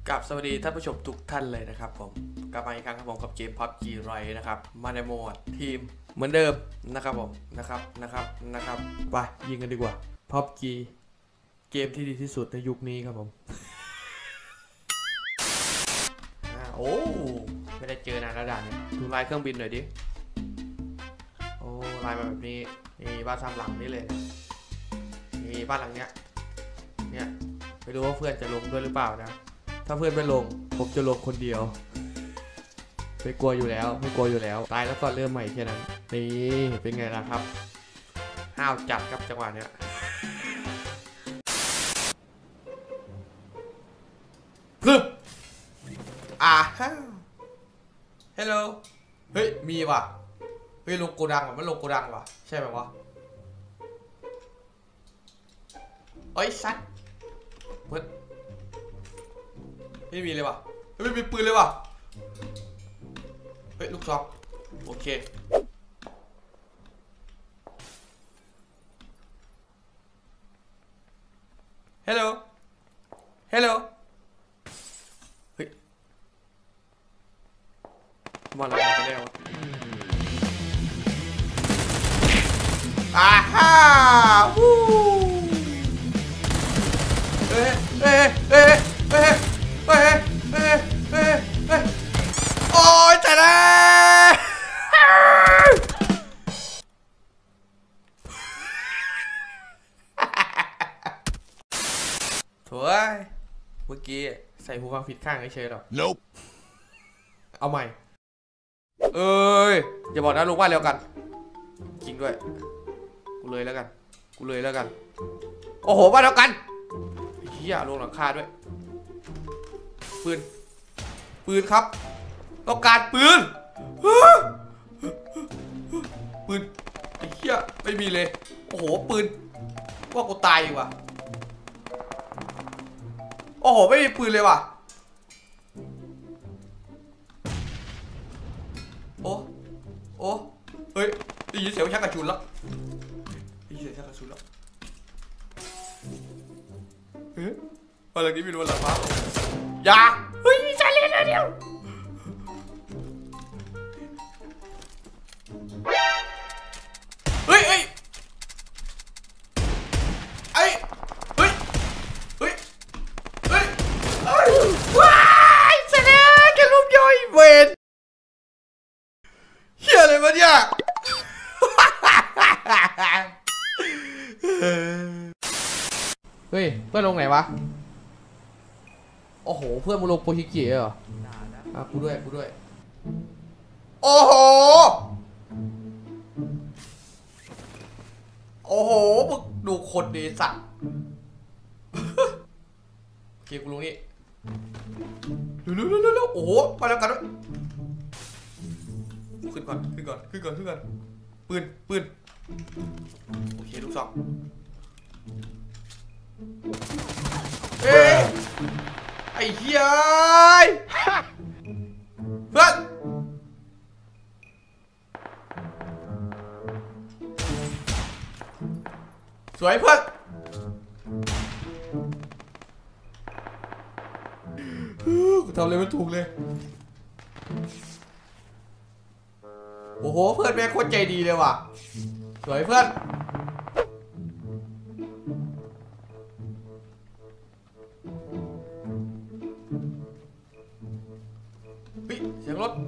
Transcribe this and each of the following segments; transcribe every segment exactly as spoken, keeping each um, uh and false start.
กับสวัสดีท่านผู้ชมทุกท่านเลยนะครับผมกลับมาอีกครั้งครับผมกับเกม พับจี ไรนะครับมาในโหมดทีมเหมือนเดิมนะครับผมนะครับนะครับนะครับไปยิงกันดีกว่า พับจี เกมที่ดีที่สุดในยุคนี้ครับผมโอ้ไม่ได้เจอนานแล้วด่านนี้ดูลายเครื่องบินหน่อยดิโอ้ลายมาแบบนี้นี่บ้านสามหลังนี่เลยนี่บ้านหลังเนี้ยเนี่ยไม่รู้ว่าเพื่อนจะลงด้วยหรือเปล่านะถ้าเพื่อนไม่ลงผมจะลงคนเดียวไม่กลัวอยู่แล้วไม่กลัวอยู่แล้วตายแล้วก็เริ่มใหม่แค่นั้นนี่เป็นไงล่ะครับห้าวจัดครับจังหวะเนี้ยพึบอ่าฮะฮัลโหลเฮ้ยมีว่ะเฮ้ยลงโกดังว่ะมันลงโกดังว่ะใช่ไหมวะเอ้ยซัดเพื่อนไม่มีเลยว่ะไม่มีปืนเลยว่ะเฮ้ยลูกซองโอเคฮัลโหลฮัลโหลเฮ้ยมาแล้วมาแล้วอ่าฮ่าวู้เฮ้ยเฮ้ยเฮ้ยเฮ้ยเฮ้ยเฮ้ยเฮ้ยเฮ้ยโอ้ยแต่ละโถ่เมื่อกี้ใส่หูฟังผิดข้างเฉยๆหรอ Nope เอาใหม่เอ้ยอย่าบอกนะลงว่าเร็วกันจริงด้วยกูเลยแล้วกันกูเลยแล้วกันโอ้โหว่าเร็วกันเฮียลงหลังคาด้วยปืนปืนครับต้องการปืนปืนไอ้เหี้ยไม่มีเลยโอ้โหปืนว่ากูตายอยู่ว่ะโอ้โหไม่มีปืนเลยว่ะโอ้โอ้เฮ้ยได้ยินเสียงชักกระชุนแล้วได้ยินเสียงชักกระชุนแล้วเฮ้ยวันหลังนี้มีวันหลังฟ้าอย่าเฮ้ยมีชาเลนจ์อะไรเดียวเฮ้ยเฮ้ยไอ้เฮ้ยเฮ้ยเฮ้ยเฮ้ยว้ายชนะแกรูปย่อยเวนเฮียอะไรวะเนี่ยเฮ้ยเพื่อนลงไหนวะโอ้โหเพื่อนมึงลงโปรฮิกิเหรออ่ะกูด้วยกูด้วยโอ้โหโอ้โหมึงดูคนดีสัตว์โอเคกูลงนี่เร็วเร็วเร็วเร็วโอ้โหไปแล้วกันด้วยขึ้นก่อนขึ้นก่อนขึ้นก่อนขึ้นก่อนปืนปืนโอเคลูกซองเอ้ยไอ้เหี้ยเพื่อนสวยเพื่อนกูทำอะไรไม่ถูกเลยโอ้โหเพื่อนแม่งโคตรใจดีเลยว่ะสวยเพื่อนเฮ้ยเสียงรถ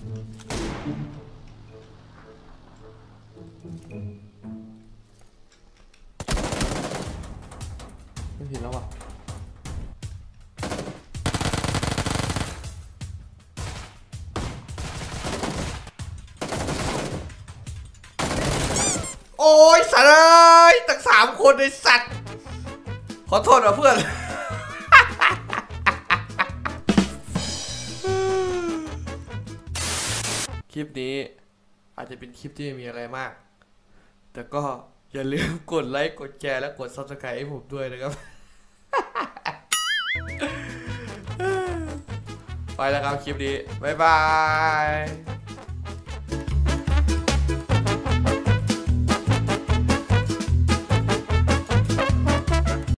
ไม่ผิดแล้วว่ะโอ้ยสัตว์เลยตั้งสามคนในสัตว์ขอโทษนะเพื่อนคลิปนี้อาจจะเป็นคลิปที่ไม่มีอะไรมากแต่ก็อย่าลืมกดไลค์กดแชร์และกด ซับสไครบ์ ให้ผมด้วยนะครับ ไปแล้วครับคลิปนี้บ๊ายบาย